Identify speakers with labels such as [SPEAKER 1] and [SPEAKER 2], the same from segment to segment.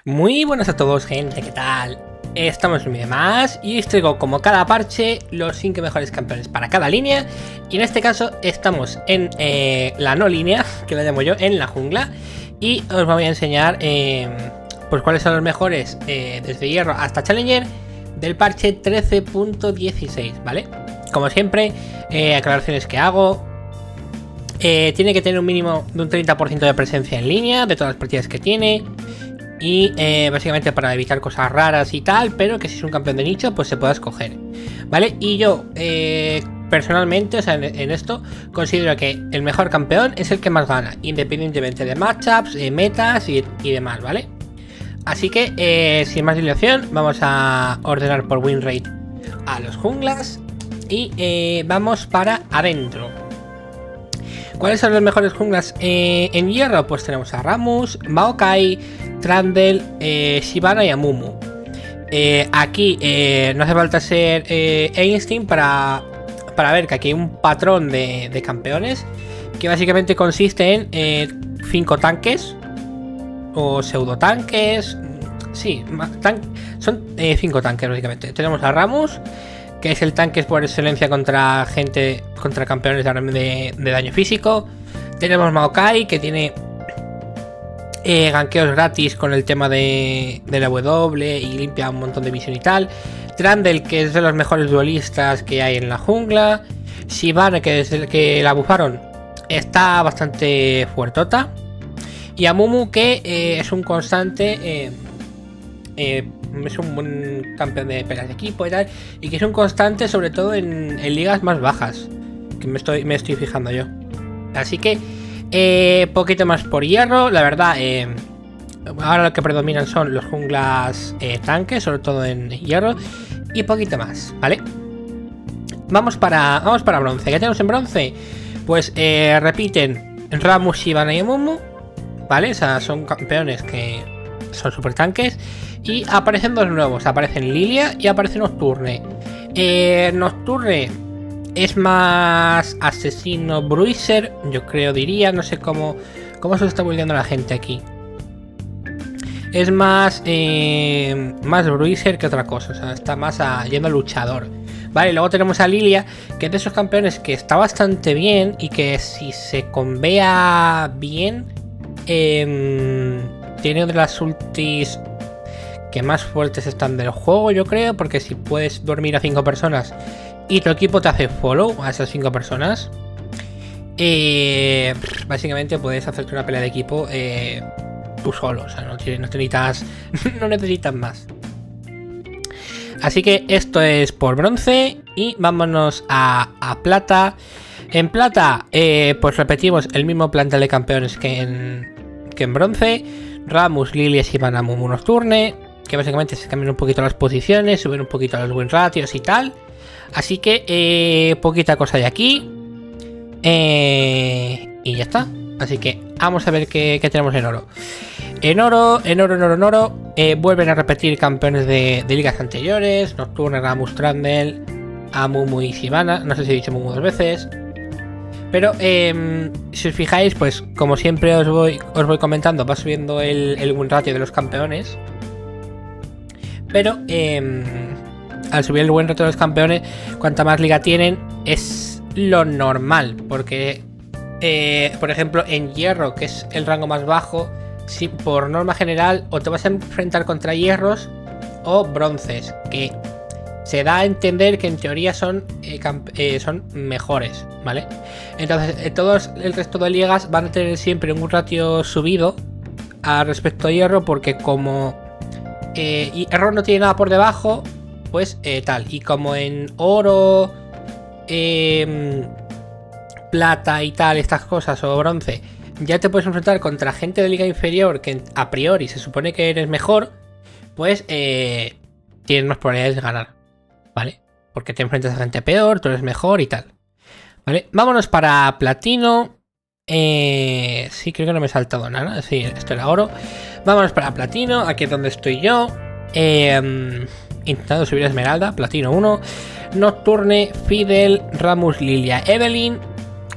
[SPEAKER 1] Muy buenas a todos, gente, ¿qué tal? Estamos en un vídeo más y os traigo, como cada parche, los 5 mejores campeones para cada línea. Y en este caso estamos en la no línea, que la llamo yo, en la jungla. Y os voy a enseñar pues cuáles son los mejores desde hierro hasta challenger del parche 13.16, ¿vale? Como siempre, aclaraciones que hago. Tiene que tener un mínimo de un 30% de presencia en línea de todas las partidas que tiene. Y básicamente para evitar cosas raras y tal, pero que si es un campeón de nicho pues se pueda escoger, ¿vale? Y yo personalmente, o sea, en esto considero que el mejor campeón es el que más gana, independientemente de matchups, metas y demás, ¿vale? Así que sin más dilación vamos a ordenar por win rate a los junglas y vamos para adentro. ¿Cuáles son los mejores junglas en hierro? Pues tenemos a Rammus, Maokai, Trundle, Shyvana y Amumu. Aquí no hace falta ser Einstein para ver que aquí hay un patrón de campeones que básicamente consiste en 5 tanques o pseudo tanques. Sí, son 5 tanques básicamente. Tenemos a Rammus, que es el tanque por excelencia contra campeones de daño físico. Tenemos Maokai, que tiene gankeos gratis con el tema de la W y limpia un montón de visión y tal. Trundle, que es de los mejores duelistas que hay en la jungla. Shyvana, que es el que la bufaron, está bastante fuertota. Y Amumu, que es un constante, es un buen campeón de peleas de equipo y tal, y que es un constante sobre todo en ligas más bajas, que me estoy fijando yo. Así que poquito más por hierro, la verdad. Ahora lo que predominan son los junglas tanques, sobre todo en hierro, y poquito más, ¿vale? Vamos para bronce. ¿Qué tenemos en bronce? Pues repiten Rammus, Shyvana y Amumu, ¿vale? O sea, son campeones que son super tanques. Y aparecen dos nuevos, aparecen Lilia y aparece Nocturne. Nocturne es más asesino bruiser, yo creo, diría, no sé cómo se está volviendo la gente aquí. Es más bruiser que otra cosa, o sea, está más yendo a luchador. Vale, luego tenemos a Lilia, que es de esos campeones que está bastante bien y que si se convea bien, tiene una de las ultis que más fuertes están del juego, yo creo, porque si puedes dormir a 5 personas y tu equipo te hace follow a esas 5 personas, básicamente puedes hacerte una pelea de equipo tú solo, o sea, no necesitas más. Así que esto es por bronce y vámonos a plata. En plata, pues repetimos el mismo plantel de campeones que en bronce. Rammus, Lilia, Shyvana, Amumu, Nocturne, que básicamente se cambian un poquito las posiciones, suben un poquito los win ratios y tal. Así que poquita cosa de aquí. Y ya está. Así que vamos a ver qué tenemos en oro. En oro, vuelven a repetir campeones de ligas anteriores. Nocturne, Rammus, Trundle, Amumu y Shyvana. No sé si he dicho Amumu 2 veces. Pero si os fijáis, pues como siempre os voy comentando, va subiendo el win ratio de los campeones. Pero al subir el win ratio de los campeones, cuanta más liga tienen, es lo normal. Porque, por ejemplo, en hierro, que es el rango más bajo, si, por norma general, o te vas a enfrentar contra hierros o bronces, que se da a entender que en teoría son mejores, ¿vale? Entonces, todos el resto de ligas van a tener siempre un ratio subido respecto a hierro, porque como hierro no tiene nada por debajo, pues tal. Y como en oro, plata y tal, estas cosas, o bronce, ya te puedes enfrentar contra gente de liga inferior que a priori se supone que eres mejor, pues tienes más probabilidades de ganar, ¿vale? Porque te enfrentas a gente peor, tú eres mejor y tal, ¿vale? Vámonos para platino. Sí, creo que no me he saltado nada. Sí, esto era oro. Vámonos para platino, aquí es donde estoy yo. Intentando subir a esmeralda, platino 1. Nocturne, Fidel, Rammus, Lilia, Evelynn.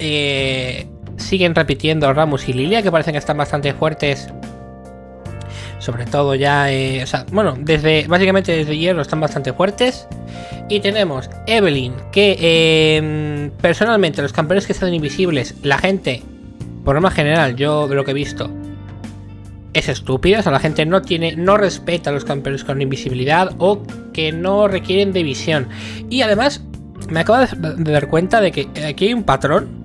[SPEAKER 1] Siguen repitiendo Rammus y Lilia, que parecen que están bastante fuertes sobre todo ya, o sea, bueno, básicamente desde hierro están bastante fuertes. Y tenemos Evelynn, que personalmente los campeones que están invisibles, la gente, por norma general, yo de lo que he visto, es estúpida. O sea, la gente no respeta a los campeones con invisibilidad o que no requieren de visión. Y además, me acabo de dar cuenta de que aquí hay un patrón.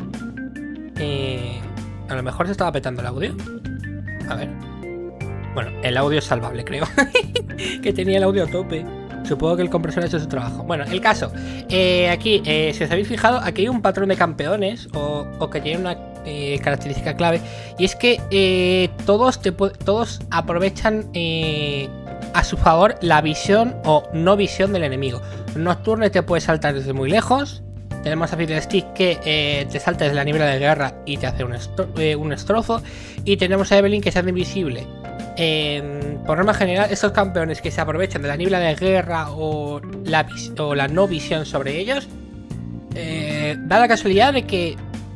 [SPEAKER 1] A lo mejor se estaba petando el audio. A ver. Bueno, el audio es salvable, creo. Que tenía el audio a tope. Supongo que el compresor ha hecho su trabajo. Bueno, el caso. Aquí, si os habéis fijado, aquí hay un patrón de campeones o que tiene una característica clave. Y es que todos aprovechan a su favor la visión o no visión del enemigo. Nocturne te puede saltar desde muy lejos. Tenemos a Fiddlestick que te salta desde la niebla de guerra y te hace un destrozo. Y tenemos a Evelynn que se hace invisible. Por norma general, estos campeones que se aprovechan de la niebla de guerra o la no visión sobre ellos, da la casualidad de que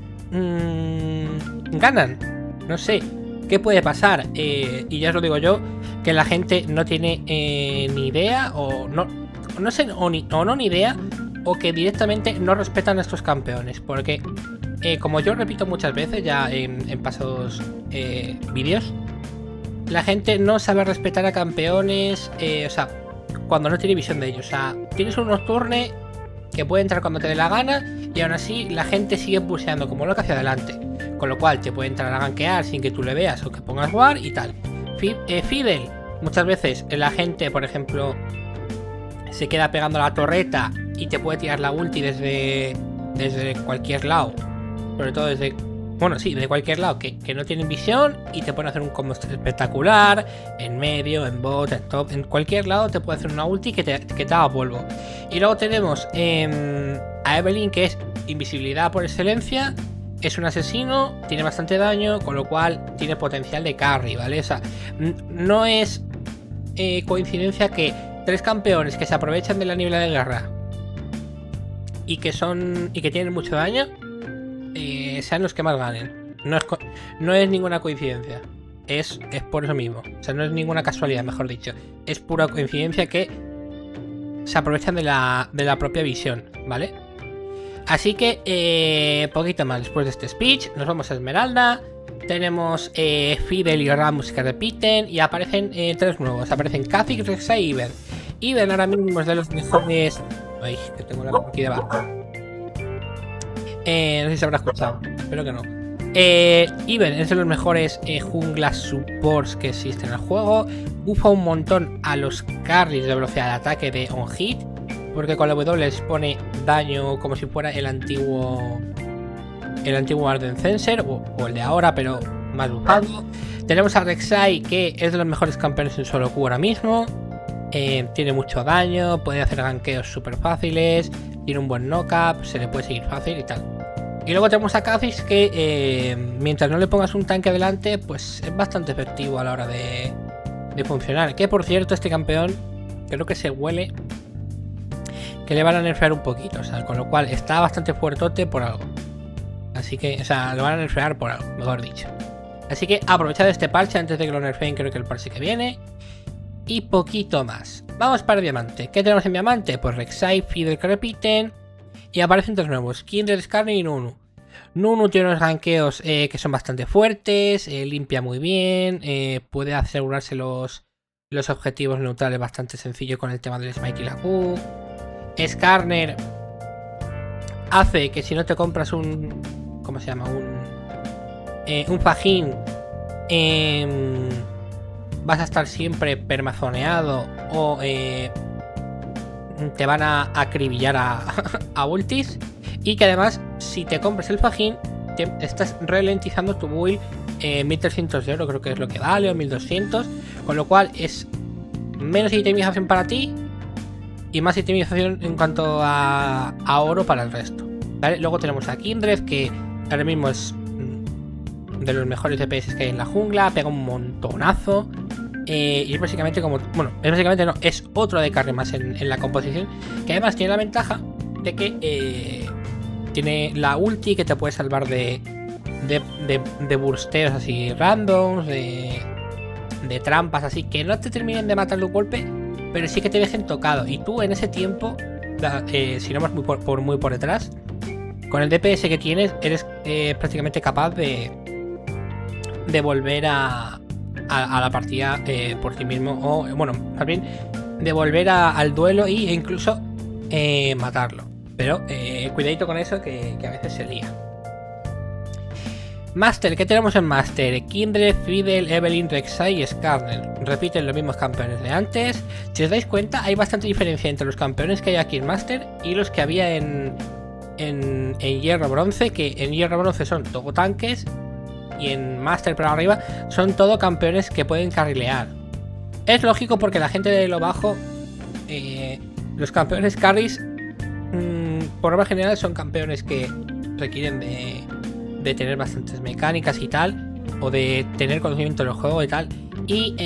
[SPEAKER 1] ganan. No sé qué puede pasar. Y ya os lo digo yo, que la gente no tiene ni idea o no sé, ni idea, o que directamente no respetan a estos campeones. Porque, como yo repito muchas veces ya en pasados vídeos, la gente no sabe respetar a campeones, o sea, cuando no tiene visión de ellos. O sea, tienes un Nocturne que puede entrar cuando te dé la gana y aún así la gente sigue pulseando como loca hacia adelante. Con lo cual te puede entrar a gankear sin que tú le veas o que pongas war y tal. Fiddle, muchas veces la gente, por ejemplo, se queda pegando a la torreta y te puede tirar la ulti desde cualquier lado. Sobre todo desde... Bueno, sí, de cualquier lado, que no tienen visión y te pueden hacer un combo espectacular, en medio, en bot, en top, en cualquier lado te puede hacer una ulti que te haga polvo. Y luego tenemos a Evelynn, que es invisibilidad por excelencia, es un asesino, tiene bastante daño, con lo cual tiene potencial de carry, ¿vale? O sea, no es coincidencia que 3 campeones que se aprovechan de la niebla de guerra y que tienen mucho daño sean los que más ganen. No es ninguna coincidencia. Es por eso mismo. O sea, no es ninguna casualidad, mejor dicho. Es pura coincidencia que se aprovechan de la propia visión, ¿vale? Así que, poquito más después de este speech, nos vamos a Esmeralda. Tenemos Fiddle y Rammus que repiten y aparecen 3 nuevos. Aparecen Kha'Zix, Rek'Sai y Ivern. Ivern ahora mismo es de los mejores... Ay, que tengo la aquí debajo. No sé si se habrá escuchado, espero que no. Ivern es de los mejores junglas supports que existen en el juego. Bufa un montón a los carries de velocidad de ataque de on hit, porque con la W les pone daño como si fuera el antiguo Arden Censer o el de ahora, pero más bufado. Tenemos a Rek'Sai, que es de los mejores campeones en solo Q ahora mismo. Tiene mucho daño, puede hacer gankeos súper fáciles, tiene un buen knock-up, se le puede seguir fácil y tal. Y luego tenemos a Kha'Zix, que mientras no le pongas un tanque adelante, pues es bastante efectivo a la hora de funcionar. Que por cierto, este campeón creo que se huele que le van a nerfear un poquito, o sea, con lo cual está bastante fuertote por algo. Así que, o sea, lo van a nerfear por algo, mejor dicho. Así que aprovechad este parche antes de que lo nerfeen, creo que el parche que viene. Y poquito más. Vamos para Diamante. ¿Qué tenemos en Diamante? Pues Rek'Sai, Fiddle que repiten. Y aparecen 3 nuevos: Kindred, Skarner y Nunu. Nunu tiene unos gankeos que son bastante fuertes, limpia muy bien, puede asegurarse los objetivos neutrales bastante sencillo con el tema del Smite y la Q. Skarner hace que si no te compras un... ¿Cómo se llama? Un fajín, vas a estar siempre permazoneado o te van a acribillar a ultis. Y que además, si te compras el fajín, estás ralentizando tu build 1300 de oro, creo que es lo que vale, o 1200. Con lo cual es menos itemización para ti y más itemización en cuanto a oro para el resto, ¿vale? Luego tenemos a Kindred, que ahora mismo es de los mejores DPS que hay en la jungla, pega un montonazo. Y es básicamente como... Bueno, es básicamente no, es otro de carry más en la composición. Que además tiene la ventaja de que tiene la ulti que te puede salvar de bursteos así randoms, de de trampas así, que no te terminen de matar de un golpe, pero sí que te dejen tocado. Y tú en ese tiempo, si no vas muy por detrás, con el DPS que tienes, eres prácticamente capaz de volver a la partida por ti mismo. O bueno, más bien de volver al duelo e incluso matarlo. Pero cuidadito con eso, que a veces se lía. Master, ¿qué tenemos en Master? Kindred, Fiddle, Evelynn, Rek'Sai y Skarner. Repiten los mismos campeones de antes. Si os dais cuenta, hay bastante diferencia entre los campeones que hay aquí en Master y los que había en Hierro Bronce, que en Hierro Bronce son todo tanques y en Master para arriba son todo campeones que pueden carrilear. Es lógico porque la gente de lo bajo, los campeones carries, por norma general son campeones que requieren de tener bastantes mecánicas y tal, o de tener conocimiento del juego y tal, y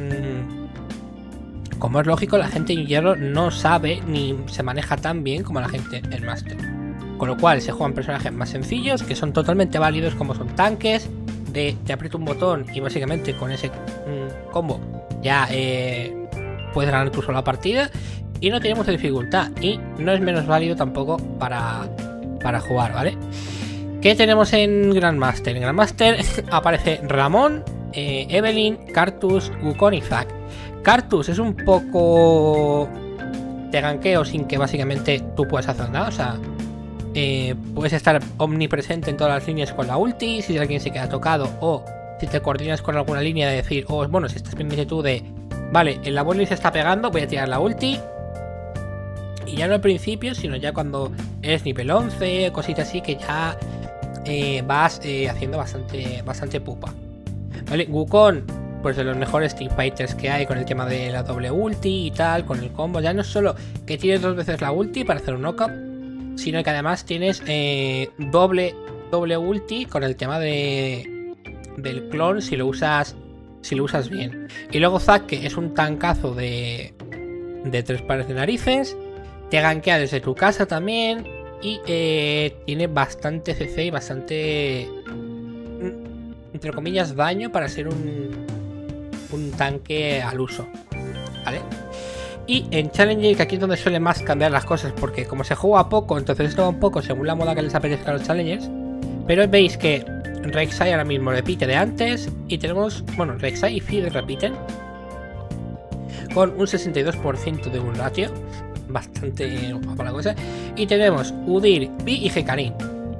[SPEAKER 1] como es lógico, la gente en hierro no sabe ni se maneja tan bien como la gente en Master, con lo cual se juegan personajes más sencillos que son totalmente válidos, como son tanques de te aprieto un botón y básicamente con ese combo ya puedes ganar tú solo la partida y no tiene mucha dificultad, y no es menos válido tampoco para jugar, ¿vale? ¿Qué tenemos en Grandmaster? En Grandmaster aparece Ramón, Evelynn, Karthus, Wukong y Zac. Karthus es un poco de ganqueo sin que básicamente tú puedas hacer nada. O sea, puedes estar omnipresente en todas las líneas con la ulti. Si alguien se queda tocado, o si te coordinas con alguna línea de decir, bueno, si estás pendiente tú de, vale, el abuelo se está pegando, voy a tirar la ulti. Y ya no al principio, sino ya cuando eres nivel 11, cositas así, que ya vas haciendo bastante pupa. Vale, Wukong, pues de los mejores teamfighters que hay, con el tema de la doble ulti y tal, con el combo. Ya no es solo que tienes 2 veces la ulti para hacer un knockup, sino que además tienes doble ulti con el tema del clon si lo usas bien. Y luego Zac, que es un tancazo de 3 pares de narices, te gankea desde tu casa también. Y tiene bastante CC y bastante, entre comillas, daño para ser un tanque al uso, ¿vale? Y en Challenger, que aquí es donde suele más cambiar las cosas, porque como se juega poco, entonces esto va un poco según la moda que les apetezca a los Challengers. Pero veis que Rek'Sai ahora mismo repite de antes, y tenemos, bueno, Rek'Sai y Fiddle repiten con un 62% de un ratio. Bastante guapa la cosa. Y tenemos Udyr, Vi y Hecarim.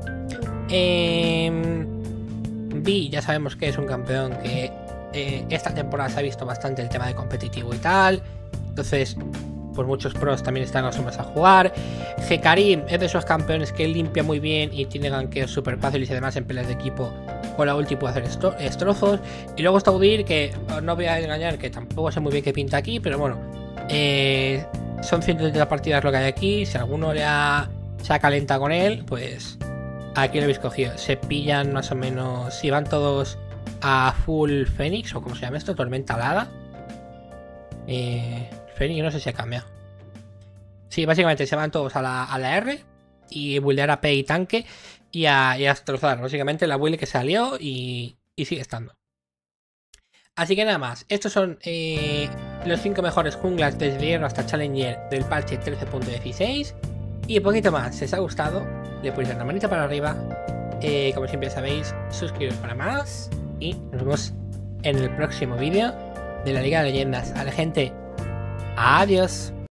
[SPEAKER 1] Vi ya sabemos que es un campeón que esta temporada se ha visto bastante el tema de competitivo y tal. Entonces, pues muchos pros también están acostumbrados a jugar. Hecarim es de esos campeones que limpia muy bien y tiene ganqueos súper fáciles, y además en peleas de equipo con la ulti puede hacer destrozos. Y luego está Udyr, que no voy a engañar, que tampoco sé muy bien qué pinta aquí, pero bueno, son 130 partidas lo que hay aquí. Si alguno se ha calentado con él, pues aquí lo habéis cogido. Se pillan más o menos, si van todos a full Fénix, o como se llama esto, tormenta alada. Fénix no sé si ha cambiado. Sí, básicamente se van todos a la R y buildear a P y tanque y a destrozar básicamente la build que salió y sigue estando. Así que nada más, estos son los 5 mejores junglas desde hierro hasta Challenger del parche 13.16. Y un poquito más, si os ha gustado, le podéis dar una manita para arriba. Como siempre sabéis, suscribiros para más. Y nos vemos en el próximo vídeo de la Liga de Leyendas. A la gente, adiós.